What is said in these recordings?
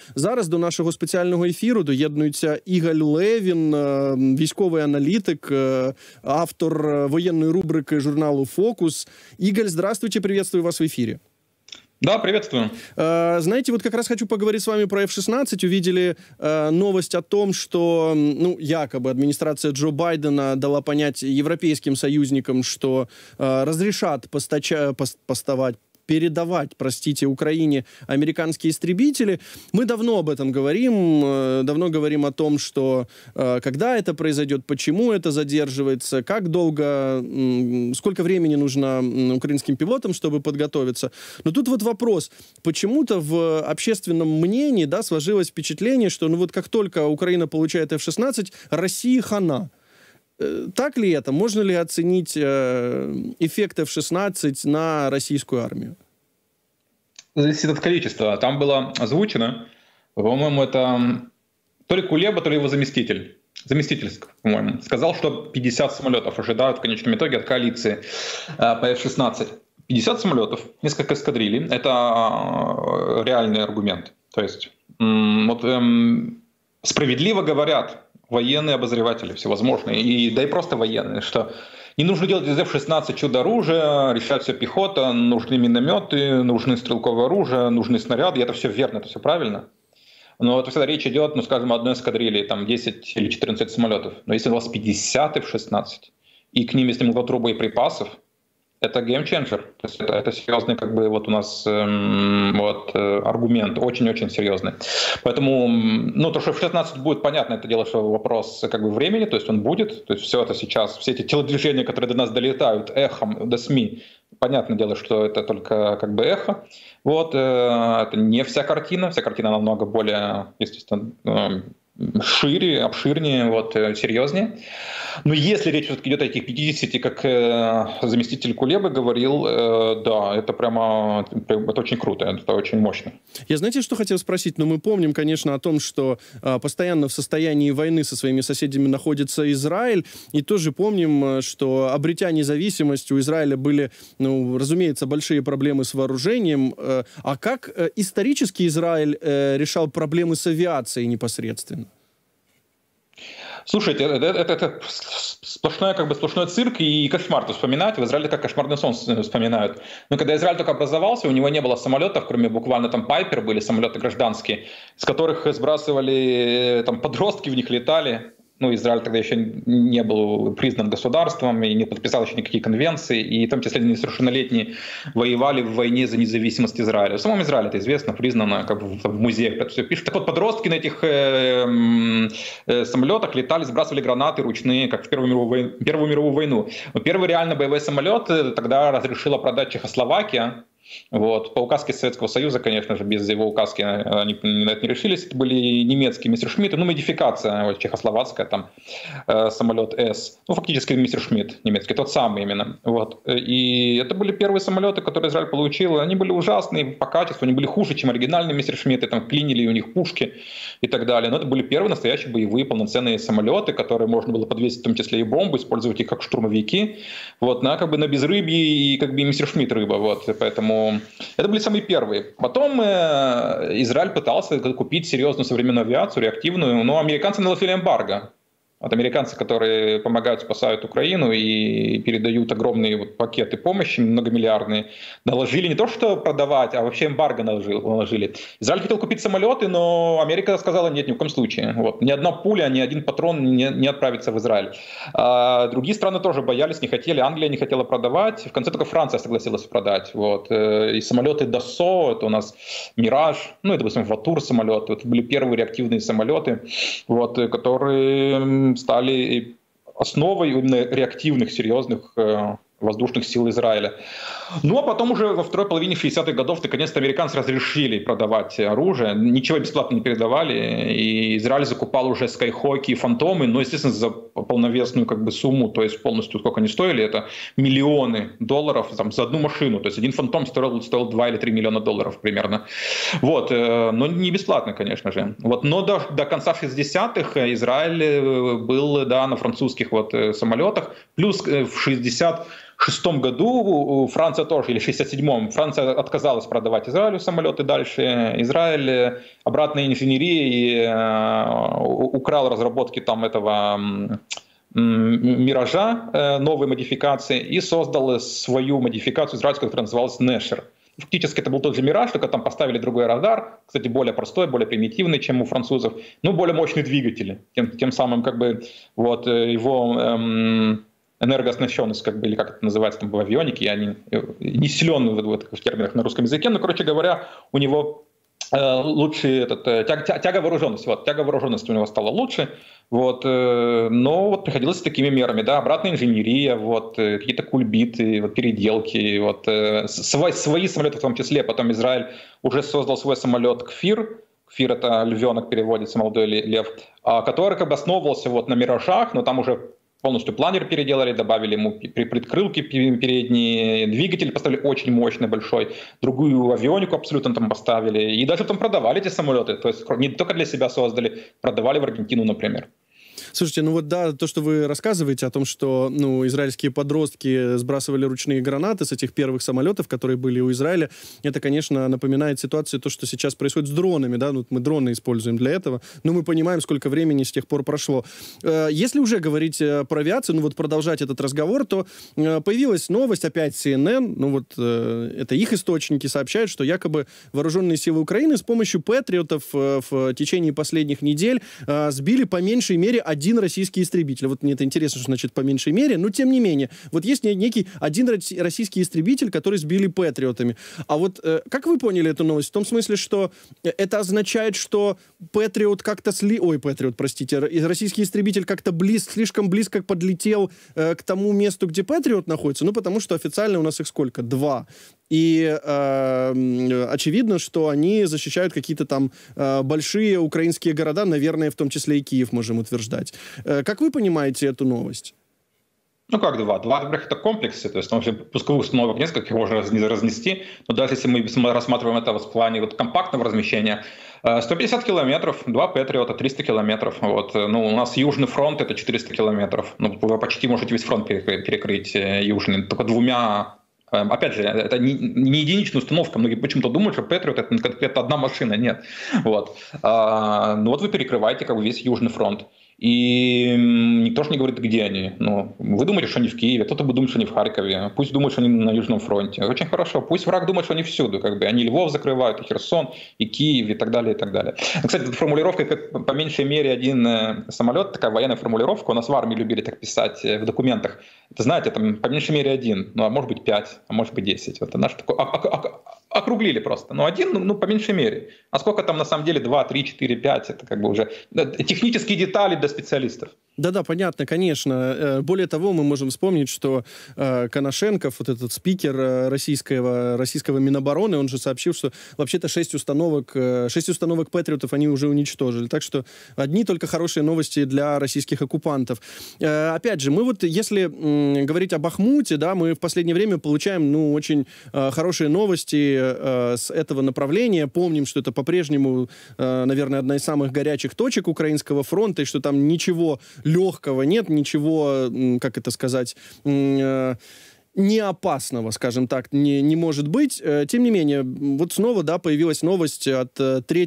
зараз до нашого спеціального ефіру доєднується Ігаль Левін, військовий аналітик, автор воєнної рубрики журналу «Фокус». Игаль, здравствуйте, приветствую вас в эфире. Да, приветствую. Знаете, вот как раз хочу поговорить с вами про F-16. Увидели новость о том, что, якобы администрация Джо Байдена дала понять европейским союзникам, что разрешат передавать, Украине американские истребители. Мы давно об этом говорим о том, что когда это произойдет, почему это задерживается, как долго, сколько времени нужно украинским пилотам, чтобы подготовиться. Но тут вот вопрос. Почему-то в общественном мнении, сложилось впечатление, что как только Украина получает F-16, России хана. Так ли это? Можно ли оценить эффект F-16 на российскую армию? Зависит от количества. Там было озвучено, по-моему, это то ли Кулеба, то ли его заместитель, по-моему, сказал, что 50 самолетов ожидают в конечном итоге от коалиции по F-16. 50 самолетов, несколько эскадрилей — это реальный аргумент. То есть справедливо говорят военные обозреватели всевозможные, да и просто военные, что не нужно делать из F-16 чудо-оружие, решать все пехота, нужны минометы, нужны стрелковое оружие, нужны снаряды, и это все верно, это все правильно. Но вот всегда речь идет, скажем, о одной эскадрилье, там 10 или 14 самолетов. Но если у вас 50 F-16, и к ним, если много боеприпасов, это геймченджер. То есть это серьезный у нас аргумент, очень-очень серьезный. Поэтому, то, что F-16 будет, понятно, это дело, что вопрос времени, то есть он будет. То есть все это сейчас, все эти телодвижения, которые до нас долетают эхом до СМИ, понятное дело, что это только эхо. Это не вся картина намного более, естественно, шире, обширнее, серьезнее. Но если речь все-таки идет о этих 50, как заместитель Кулебы говорил, да, это очень круто, это очень мощно. Я, знаете, что хотел спросить? Мы помним, конечно, о том, что постоянно в состоянии войны со своими соседями находится Израиль, и тоже помним, что, обретя независимость, у Израиля были, разумеется, большие проблемы с вооружением. А как исторически Израиль решал проблемы с авиацией непосредственно? Слушайте, это сплошной цирк и кошмар тут вспоминать. В Израиле как кошмарный сон вспоминают. Но когда Израиль только образовался, у него не было самолетов, кроме буквально Пайпер, были самолеты гражданские, с которых сбрасывали, подростки в них летали. Израиль тогда еще не был признан государством и не подписал еще никакие конвенции, и в том числе несовершеннолетние воевали в войне за независимость Израиля. В самом Израиле это известно, признано, в музеях это все пишут. Так вот, подростки на этих самолетах летали, сбрасывали гранаты ручные, как в Первую мировую войну. Но первый реально боевой самолет тогда разрешила продать Чехословакия. По указке Советского Союза, конечно же, без его указки они на это не решились. Это были немецкие Мессершмитты, модификация чехословацкая, самолет С. Фактически Мессершмитт немецкий, тот самый именно. И это были первые самолеты, которые Израиль получил. Они были ужасные по качеству, они были хуже, чем оригинальные Мессершмитты, клинили у них пушки и так далее. Но это были первые настоящие боевые полноценные самолеты, которые можно было подвесить в том числе и бомбы, использовать их как штурмовики, на безрыбье и Мессершмитт рыба. Поэтому это были самые первые. Потом Израиль пытался купить серьезную современную авиацию, реактивную, но американцы наложили эмбарго. Американцы, которые помогают, спасают Украину и передают огромные пакеты помощи, многомиллиардные, наложили не то, что продавать, а вообще эмбарго наложили. Израиль хотел купить самолеты, но Америка сказала нет, ни в коем случае. Ни одна пуля, ни один патрон не отправится в Израиль. Другие страны тоже боялись, не хотели. Англия не хотела продавать. В конце только Франция согласилась продать. И самолеты Dassault, это у нас Мираж, это, допустим, Ватур самолеты. Это были первые реактивные самолеты, которые стали основой именно реактивных, серьезных воздушных сил Израиля. А потом уже во второй половине 60-х годов наконец-то американцы разрешили продавать оружие, ничего бесплатно не передавали, и Израиль закупал уже Skyhawk и Фантомы, но, естественно, за полновесную сумму, то есть полностью сколько они стоили, это миллионы долларов за одну машину, то есть один Фантом стоил 2 или 3 миллиона долларов примерно. Но не бесплатно, конечно же. Но до конца 60-х Израиль был на французских самолетах, плюс в 60 1966 году Франция тоже, или в 1967-м, Франция отказалась продавать Израилю самолеты дальше. Израиль обратной инженерии украл разработки там этого «Миража», новой модификации, и создал свою модификацию израильскую, которая называлась «Нешер». Фактически это был тот же «Мираж», только там поставили другой радар, кстати, более простой, более примитивный, чем у французов, но более мощный двигатель, тем самым как бы вот его энергооснащенность, как бы, или как это называется там в авионике, я не силен в терминах на русском языке, но, короче говоря, у него лучше тяга вооруженности, вот, тяга вооруженности у него стала лучше, вот, но вот приходилось с такими мерами, да, обратная инженерия, вот, какие-то кульбиты, вот, переделки, вот, свои самолеты в том числе. Потом Израиль уже создал свой самолет «Кфир», «Кфир» — это львенок, переводится, молодой лев, который как бы основывался вот на «Миражах», но там уже полностью планер переделали, добавили ему предкрылки передние, двигатель поставили очень мощный, большой, другую авионику абсолютно там поставили, и даже там продавали эти самолеты, то есть не только для себя создали, продавали в Аргентину, например. Слушайте, ну вот да, то, что вы рассказываете о том, что израильские подростки сбрасывали ручные гранаты с этих первых самолетов, которые были у Израиля, это, конечно, напоминает ситуацию, то, что сейчас происходит с дронами, да, мы дроны используем для этого, но мы понимаем, сколько времени с тех пор прошло. Если уже говорить про авиацию, продолжать этот разговор, то появилась новость, опять CNN, это их источники сообщают, что якобы вооруженные силы Украины с помощью патриотов в течение последних недель сбили по меньшей мере один российский истребитель. Вот мне это интересно, что значит по меньшей мере, но тем не менее. Вот есть некий один российский истребитель, который сбили патриотами. А вот как вы поняли эту новость? В том смысле, что это означает, что патриот как-то российский истребитель как-то слишком близко подлетел к тому месту, где патриот находится? Потому что официально у нас их сколько? 2. И очевидно, что они защищают какие-то там большие украинские города, наверное, в том числе и Киев, можем утверждать. Как вы понимаете эту новость? Как 2? 2, во-первых, это комплексы, то есть там пусковых установок несколько, их можно разнести, но даже если мы рассматриваем это в плане компактного размещения, 150 километров, 2 Патриота, 300 километров. Вот. У нас Южный фронт — это 400 километров. Вы почти можете весь фронт перекрыть южный, только 2. Опять же, это не единичная установка. Многие почему-то думают, что Патриот — это конкретно одна машина. Нет. Вот. Вот вы перекрываете как бы весь Южный фронт. И никто же не говорит, где они. Вы думаете, что они в Киеве, кто-то будет думать, что они в Харькове. Пусть думают, что они на Южном фронте. Очень хорошо. Пусть враг думает, что они всюду. Как бы. Они Львов закрывают, и Херсон, и Киев, и так далее, и так далее. Кстати, формулировка, как по меньшей мере один самолет, такая военная формулировка, у нас в армии любили так писать в документах. Это, знаете, там по меньшей мере 1, а может быть 5, а может быть 10. Вот наш такой округлили просто. 1, по меньшей мере. А сколько там на самом деле 2, 3, 4, 5, это как бы уже технические детали для специалистов. Да, понятно, конечно. Более того, мы можем вспомнить, что Коношенков, вот этот спикер российского Минобороны, он же сообщил, что вообще-то 6 установок патриотов они уже уничтожили. Так что одни только хорошие новости для российских оккупантов. Опять же, мы если говорить о Бахмуте, да, мы в последнее время получаем, очень хорошие новости с этого направления. Помним, что это по-прежнему, наверное, одна из самых горячих точек украинского фронта, и что там ничего легкого нет, ничего, как это сказать, не опасного, скажем так, не может быть. Тем не менее, вот снова, да, появилась новость от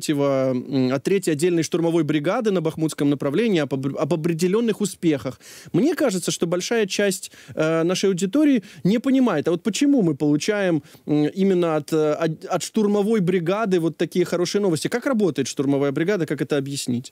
3-й отдельной штурмовой бригады на Бахмутском направлении об определенных успехах. Мне кажется, что большая часть нашей аудитории не понимает, а вот почему мы получаем именно от штурмовой бригады вот такие хорошие новости. Как работает штурмовая бригада, как это объяснить?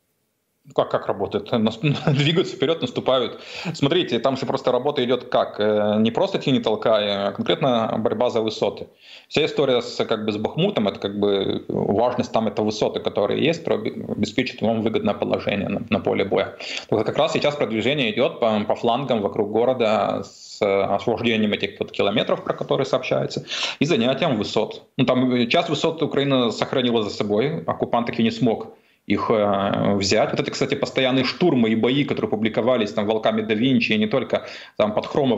Как работает? Двигаются вперед, наступают. Смотрите, там же просто работа идет как? Не просто тяни толкай, а конкретно борьба за высоты. Вся история с Бахмутом, это как бы важность там — это высоты, которые есть, которые обеспечат вам выгодное положение на поле боя. Только как раз сейчас продвижение идет по флангам вокруг города с освобождением этих километров, про которые сообщается, и занятием высот. Там часть высот Украина сохранила за собой, оккупант таки не смог их взять. Вот это, кстати, постоянные штурмы и бои, которые публиковались там волками да Винчи, и не только там под Хромовым.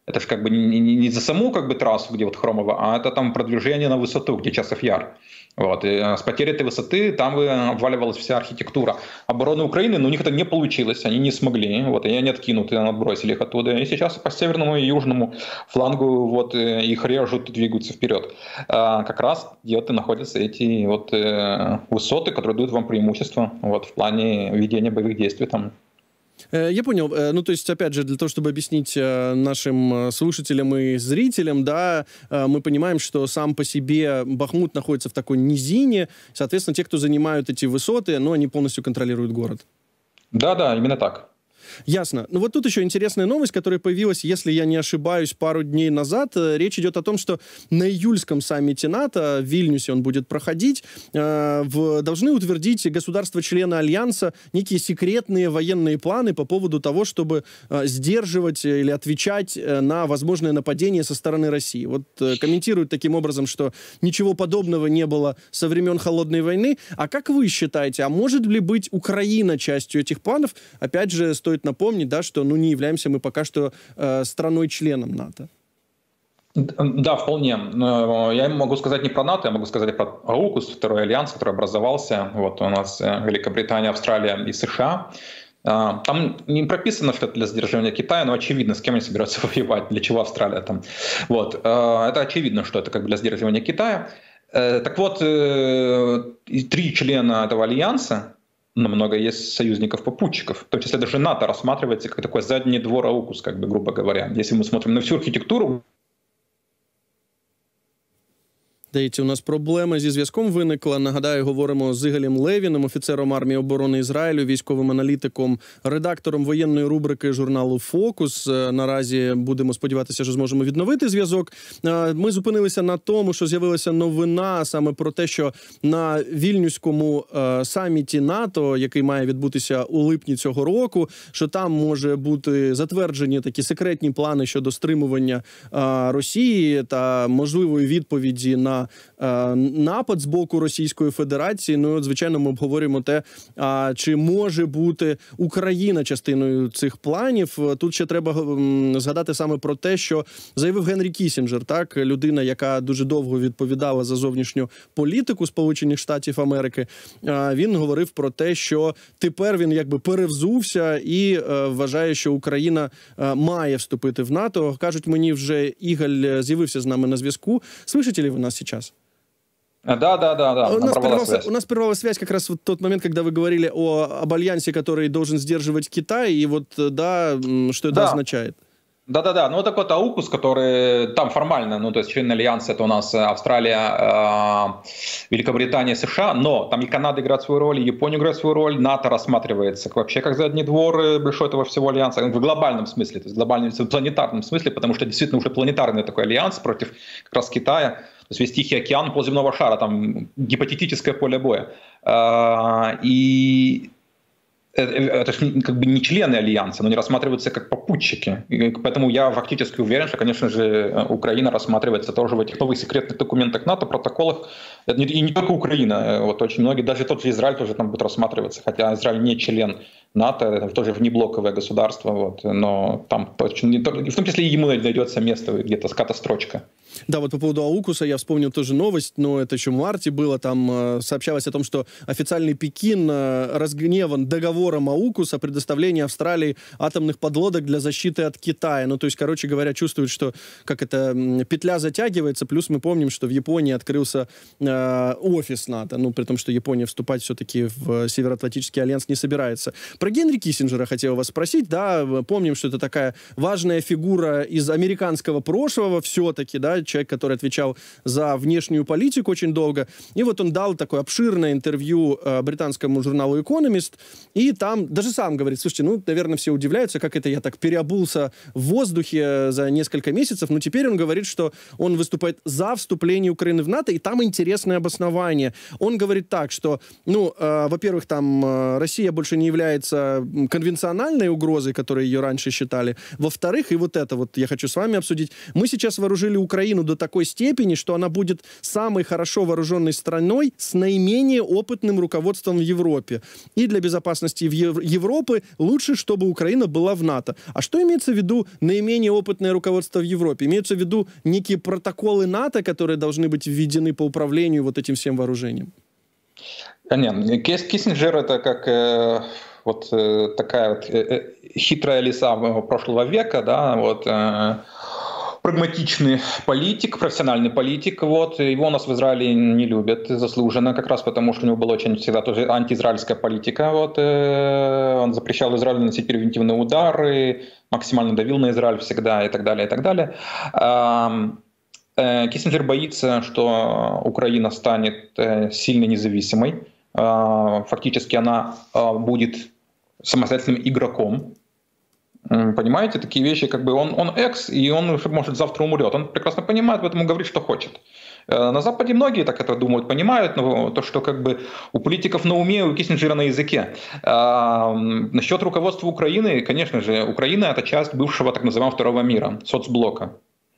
Это же как бы не за саму как бы трассу, где вот Хромово, а это там продвижение на высоту, где Часов Яр. Вот. И с потерей этой высоты там обваливалась вся архитектура обороны Украины, но у них это не получилось, они не смогли, вот, и они откинуты, отбросили их оттуда. И сейчас по северному и южному флангу вот, их режут и двигаются вперед. Как раз где-то находятся эти вот, высоты, которые дают вам преимущество вот, в плане ведения боевых действий там. Я понял. Ну, то есть, опять же, для того, чтобы объяснить нашим слушателям и зрителям, да, мы понимаем, что сам по себе Бахмут находится в такой низине. Соответственно, те, кто занимают эти высоты, ну, они полностью контролируют город. Да, именно так. Ясно. Ну вот тут еще интересная новость, которая появилась, если я не ошибаюсь, пару дней назад. Речь идет о том, что на июльском саммите НАТО, в Вильнюсе он будет проходить, должны утвердить государства-члены Альянса некие секретные военные планы по поводу того, чтобы сдерживать или отвечать на возможное нападение со стороны России. Вот комментируют таким образом, что ничего подобного не было со времен Холодной войны. А как вы считаете, а может ли быть Украина частью этих планов? Опять же, стоит напомнить, да, что не являемся мы пока что страной-членом НАТО. Да, вполне. Я могу сказать не про НАТО, я могу сказать про АУКУС, второй альянс, который образовался. Вот у нас Великобритания, Австралия и США. Там не прописано, что это для сдерживания Китая, но очевидно, с кем они собираются воевать, для чего Австралия там. Вот. Это очевидно, что это как для сдерживания Китая. Так вот, 3 члена этого альянса, но много есть союзников-попутчиков. В том числе даже НАТО рассматривается как такой задний двор АУКУС, как бы, грубо говоря. Если мы смотрим на всю архітектуру. Дивіться, у нас проблема зі зв'язком виникла. Нагадаю, говоримо з Ігорем Левіним, офіцером армії оборони Ізраїлю, військовим аналітиком, редактором воєнної рубрики журналу «Фокус». Наразі будемо сподіватися, що зможемо відновити зв'язок. Ми зупинилися на тому, що з'явилася новина саме про те, що на Вільнюському саміті НАТО, який має відбутися у липні цього року, що там може бути затверджені такі секретні плани щодо стримування Росії та можливої відповіді на напад з боку Російської Федерації. Ну, от, звичайно, ми обговорюємо те, чи може бути Україна частиною цих планів. Тут ще треба згадати саме про те, що заявив Генрі Кіссінджер, так, людина, яка дуже довго відповідала за зовнішню політику Сполучених Штатів Америки. Він говорив про те, що тепер він якби перевзувся і вважає, що Україна має вступити в НАТО. Кажуть мені, вже Ігор з'явився з нами на зв'язку. Слышите ли вы нас сейчас? Да. У нас прервалась связь как раз в тот момент, когда вы говорили об альянсе, который должен сдерживать Китай, и вот, да, что это означает? Да. Ну, так вот, АУКУС, который там формально, ну, то есть члены альянса, это у нас Австралия, Великобритания, США, но там и Канада играет свою роль, и Япония играет свою роль, НАТО рассматривается вообще как задний двор большой этого всего альянса, в глобальном смысле, то есть в планетарном смысле, потому что действительно уже планетарный такой альянс против как раз Китая, то есть весь Тихий океан, полземного шара, там гипотетическое поле боя. И это же как бы не члены альянса, но они рассматриваются как попутчики. И поэтому я фактически уверен, что, конечно же, Украина рассматривается тоже в этих новых секретных документах НАТО, протоколах. И не только Украина, вот очень многие, даже тот же Израиль тоже там будет рассматриваться, хотя Израиль не член НАТО, это тоже внеблоковое государство, вот, но там в том числе и ему найдется место, где-то ската строчка. Да, вот по поводу АУКУСа я вспомнил тоже новость, но это еще в марте было, там сообщалось о том, что официальный Пекин разгневан договором АУКУС о предоставлении Австралии атомных подлодок для защиты от Китая. Ну, то есть, короче говоря, чувствуют, что как это петля затягивается, плюс мы помним, что в Японии открылся офис НАТО, ну, при том, что Япония вступать все-таки в Североатлантический альянс не собирается. Про Генри Киссинджера хотел вас спросить, да, помним, что это такая важная фигура из американского прошлого все-таки, да, человек, который отвечал за внешнюю политику очень долго. И вот он дал такое обширное интервью британскому журналу «Экономист», и там даже сам говорит, слушайте, ну, наверное, все удивляются, как это я так переобулся в воздухе за несколько месяцев, но теперь он говорит, что он выступает за вступление Украины в НАТО, и там интересное обоснование. Он говорит так, что, ну, во-первых, там Россия больше не является конвенциональной угрозой, которой ее раньше считали. Во-вторых, и вот это вот я хочу с вами обсудить, мы сейчас вооружили Украину Украину до такой степени, что она будет самой хорошо вооруженной страной с наименее опытным руководством в Европе. И для безопасности Европы лучше, чтобы Украина была в НАТО. А что имеется в виду наименее опытное руководство в Европе? Имеются в виду некие протоколы НАТО, которые должны быть введены по управлению вот этим всем вооружением? Нет, Киссинджер — это как такая вот хитрая лиса прошлого века, да, вот, прагматичный политик, профессиональный политик. Вот. Его у нас в Израиле не любят заслуженно, как раз потому, что у него была очень всегда тоже антиизраильская политика. Вот. Он запрещал Израилю наносить превентивные удары, максимально давил на Израиль всегда и так далее, и так далее. Киссинджер боится, что Украина станет сильно независимой. Фактически она будет самостоятельным игроком. Понимаете, такие вещи, как бы он экс, и он, может, завтра умрет. Он прекрасно понимает, поэтому говорит, что хочет. На Западе многие так это думают, понимают, но то, что как бы у политиков на уме, у Киссинджера на языке. Насчет руководства Украины, конечно же, Украина — это часть бывшего так называемого второго мира, соцблока.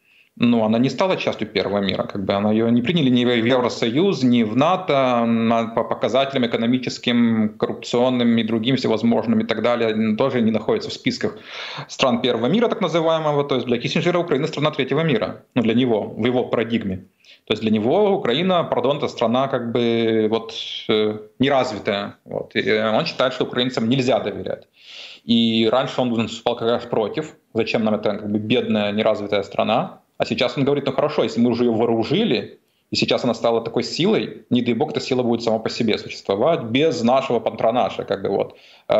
Но она не стала частью первого мира. Как бы она ее не приняли ни в Евросоюз, ни в НАТО, по показателям экономическим, коррупционным и другим всевозможным и так далее, тоже не находится в списках стран первого мира, так называемого. То есть для Киссинджера Украина — страна третьего мира. Ну, для него, в его парадигме. То есть для него Украина, пардон, это страна как бы вот неразвитая. Вот. И он считает, что украинцам нельзя доверять. И раньше он выступал как раз против. Зачем нам эта как бы бедная, неразвитая страна? А сейчас он говорит, ну хорошо, если мы уже ее вооружили, и сейчас она стала такой силой, не дай бог, эта сила будет сама по себе существовать, без нашего патронажа, как бы вот,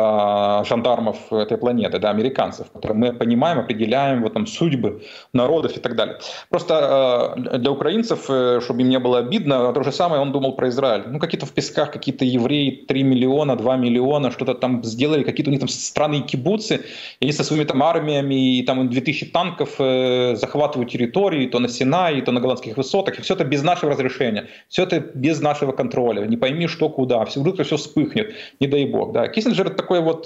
жандармов этой планеты, да, американцев, которые мы понимаем, определяем вот, там, судьбы народов и так далее. Просто для украинцев, чтобы им не было обидно, то же самое он думал про Израиль. Ну, какие-то в песках, какие-то евреи, 3 миллиона, 2 миллиона, что-то там сделали, какие-то у них там странные кибуцы, и они со своими там армиями, и там 2000 танков захватывают территории, то на Синае, то на Голландских высотах, и все это без нашего разрешения, все это без нашего контроля, не пойми что куда, вдруг все вспыхнет, не дай бог. Да. Киссинджер — это такое вот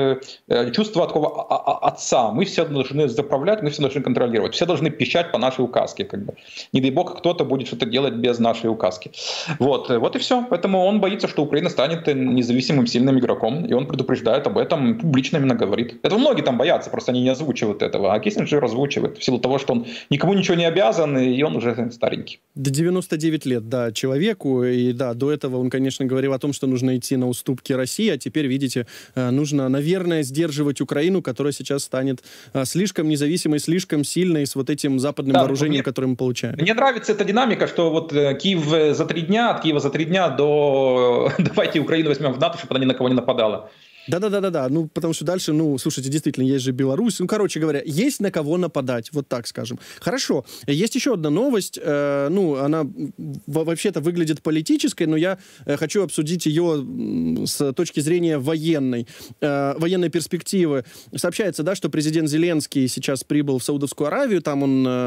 чувство такого отца, мы все должны заправлять, мы все должны контролировать, все должны пищать по нашей указке, как бы. Не дай бог кто-то будет что-то делать без нашей указки. Вот и все, поэтому он боится, что Украина станет независимым сильным игроком, и он предупреждает об этом, публично именно говорит. Этого многие там боятся, просто они не озвучивают этого, а Киссинджер озвучивает, в силу того, что он никому ничего не обязан, и он уже старенький. До 99 лет, да, человеку, и да, до этого он, конечно, говорил о том, что нужно идти на уступки России, а теперь, видите, нужно, наверное, сдерживать Украину, которая сейчас станет слишком независимой, слишком сильной с вот этим западным вооружением, которое мы получаем. Мне нравится эта динамика, что вот Киев за 3 дня, от Киева за 3 дня до давайте Украину возьмем в НАТО, чтобы она ни на кого не нападала. Да, ну, потому что дальше, ну, слушайте, действительно, есть же Беларусь, ну, короче говоря, есть на кого нападать, вот так скажем. Хорошо, есть еще одна новость, ну, она вообще-то выглядит политической, но я хочу обсудить ее с точки зрения военной перспективы. Сообщается, да, что президент Зеленский сейчас прибыл в Саудовскую Аравию, там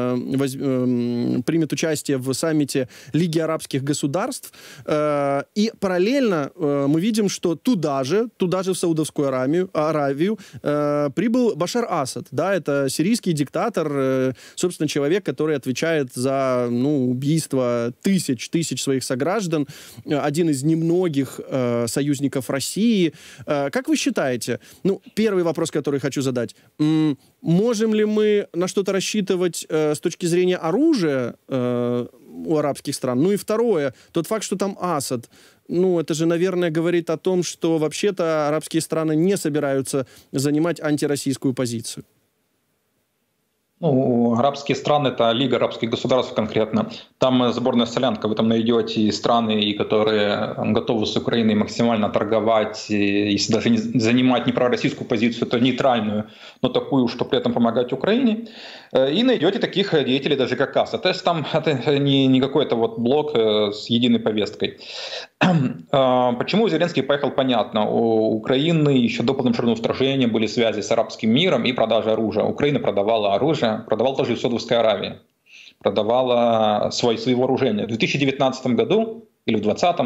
он примет участие в саммите Лиги арабских государств, и параллельно мы видим, что туда же в Саудовскую Аравию прибыл Башар Асад. Да, это сирийский диктатор, собственно, человек, который отвечает за убийство тысяч своих сограждан, один из немногих союзников России. Как вы считаете, первый вопрос, который хочу задать, можем ли мы на что-то рассчитывать с точки зрения оружия у арабских стран? Ну и второе, тот факт, что там Асад, это же, наверное, говорит о том, что вообще-то арабские страны не собираются занимать антироссийскую позицию. Арабские страны — это Лига арабских государств конкретно. Там сборная солянка, вы там найдете страны, которые готовы с Украиной максимально торговать, если даже не занимать не пророссийскую позицию, то нейтральную, но такую, что при этом помогать Украине. И найдете таких деятелей даже как Асад. То есть там это не какой-то вот блок с единой повесткой. Почему Зеленский поехал, понятно. У Украины еще до полномасштабного вторжения были связи с арабским миром и продажа оружия. Украина продавала оружие, продавала тоже в Саудовской Аравии, продавала свои вооружения. В 2019 году или в 2020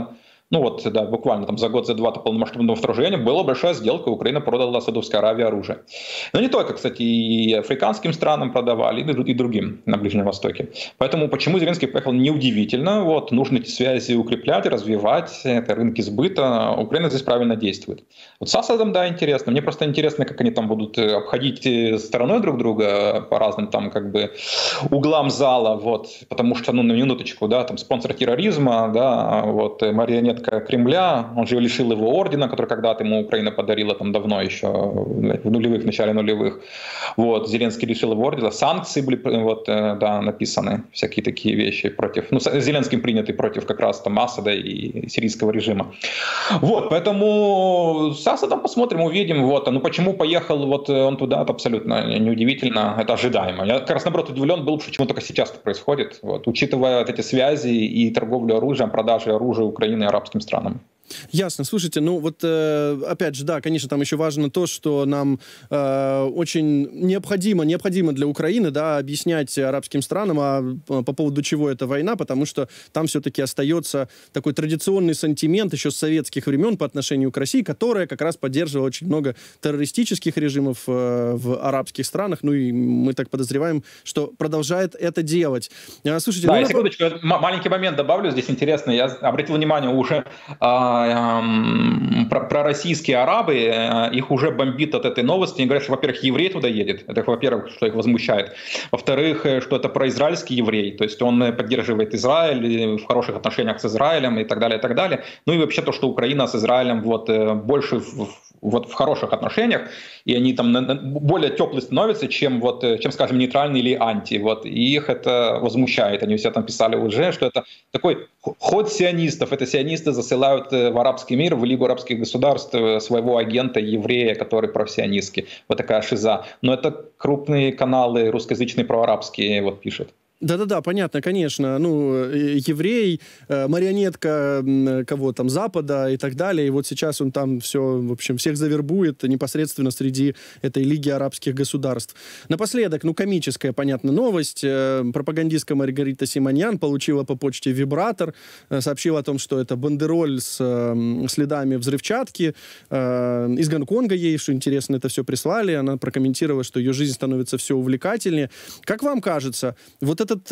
ну вот, да, буквально там за год, за два до полномасштабного вторжения была большая сделка, Украина продала Саудовской Аравии оружие. Но не только, кстати, и африканским странам продавали, и другим на Ближнем Востоке. Поэтому почему Зеленский поехал, неудивительно. Вот, нужно эти связи укреплять, развивать, это рынки сбыта. Украина здесь правильно действует. Вот с Асадом, да, интересно. Мне просто интересно, как они там будут обходить стороной друг друга по разным там как бы углам зала, вот, потому что, ну, на минуточку, да, там спонсор терроризма, да, вот, марионетка Кремля, он же лишил его ордена, который когда-то ему Украина подарила там давно еще, в нулевых, в начале нулевых, вот, Зеленский лишил его ордена, санкции были, вот, да, написаны, всякие такие вещи против, ну, Зеленским приняты против как раз там Асада и сирийского режима, вот, поэтому с Асадом посмотрим, увидим, вот, ну, почему поехал вот он туда, это абсолютно неудивительно, это ожидаемо, я как раз, наоборот, удивлен был, почему только сейчас это происходит, вот, учитывая вот эти связи и торговлю оружием, продажи оружия Украины и арабским странам. Ясно. Слушайте, ну вот опять же, да, конечно, там еще важно то, что нам очень необходимо для Украины, да, объяснять арабским странам, по поводу чего эта война, потому что там все-таки остается такой традиционный сантимент еще с советских времен по отношению к России, которая как раз поддерживала очень много террористических режимов в арабских странах, ну и мы так подозреваем, что продолжает это делать. Слушайте, да, секундочку, маленький момент добавлю, здесь интересно, я обратил внимание уже пророссийские арабы, их уже бомбит от этой новости. Они говорят, что, во-первых, еврей туда едет. Это, во-первых, что их возмущает. Во-вторых, что это произраильский еврей. То есть он поддерживает Израиль, в хороших отношениях с Израилем и так далее, и так далее. Ну и вообще то, что Украина с Израилем вот больше вот в хороших отношениях, и они там более теплые становятся, чем, вот, чем, скажем, нейтральные или анти. Вот. И их это возмущает. Они все там писали уже, что это такой ход сионистов. Это сионисты засылают в арабский мир, в Лигу арабских государств своего агента, еврея, который просионистский. Вот такая шиза. Но это крупные каналы русскоязычные проарабские вот пишут. Да-да-да, понятно, конечно. Ну, еврей, марионетка кого там, Запада и так далее. И вот сейчас он там все, в общем, всех завербует непосредственно среди этой Лиги арабских государств. Напоследок, ну, комическая, понятно, новость. Пропагандистка Маргарита Симоньян получила по почте вибратор, сообщила о том, что это бандероль с следами взрывчатки. Из Гонконга ей, что интересно, это все прислали. Она прокомментировала, что ее жизнь становится все увлекательнее. Как вам кажется, вот этот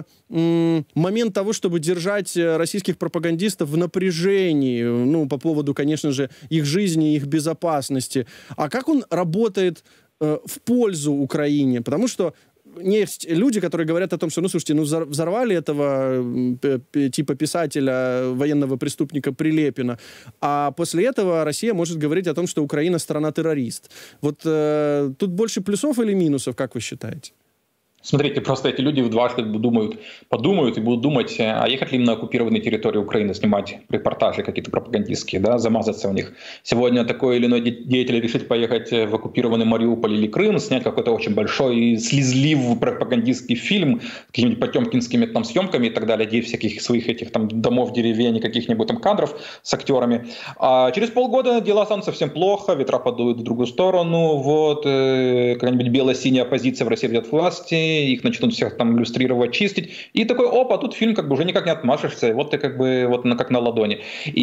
момент того, чтобы держать российских пропагандистов в напряжении, ну, по поводу, конечно же, их жизни, их безопасности, а как он работает в пользу Украине? Потому что есть люди, которые говорят о том, что, ну, слушайте, ну, взорвали этого типа писателя, военного преступника Прилепина, а после этого Россия может говорить о том, что Украина страна-террорист. Вот тут больше плюсов или минусов, как вы считаете? Смотрите, просто эти люди дважды подумают и будут думать, а ехать ли им на оккупированной территории Украины снимать репортажи какие-то пропагандистские, да, замазаться в них. Сегодня такой или иной деятель решит поехать в оккупированный Мариуполь или Крым, снять какой-то очень большой, слезливый пропагандистский фильм с какими-нибудь потемкинскими там съемками и так далее, где всяких своих этих там домов, деревень, каких-нибудь там кадров с актерами. А через полгода дела станут совсем плохо, ветра подуют в другую сторону, вот, какая-нибудь бело-синяя оппозиция в России придет к власти, их начнут всех там иллюстрировать, чистить. И такой, опа, тут фильм как бы уже никак не отмашешься, вот ты как бы вот как на ладони.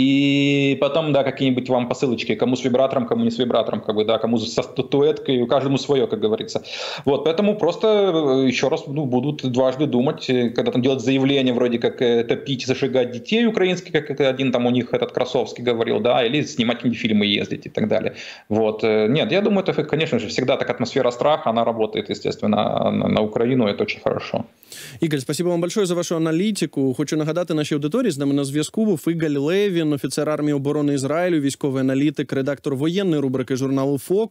И потом, да, какие-нибудь вам посылочки, кому с вибратором, кому не с вибратором, как бы, да, кому со статуэткой, каждому свое, как говорится. Вот, поэтому просто еще раз будут дважды думать, когда там делать заявление вроде как топить, зажигать детей украинских, как один там у них этот Красовский говорил, да, или снимать какие-нибудь фильмы, ездить и так далее. Вот. Нет, я думаю, это, конечно же, всегда так атмосфера страха, она работает, естественно, на Украину, это очень хорошо. Ігор, спасибо вам большое за вашу аналітику. Хочу нагадати нашій аудиторії, з нами на зв'язку був Ігор Левін, офіцер армії оборони Ізраїлю, військовий аналітик, редактор воєнної рубрики журналу «Фокус».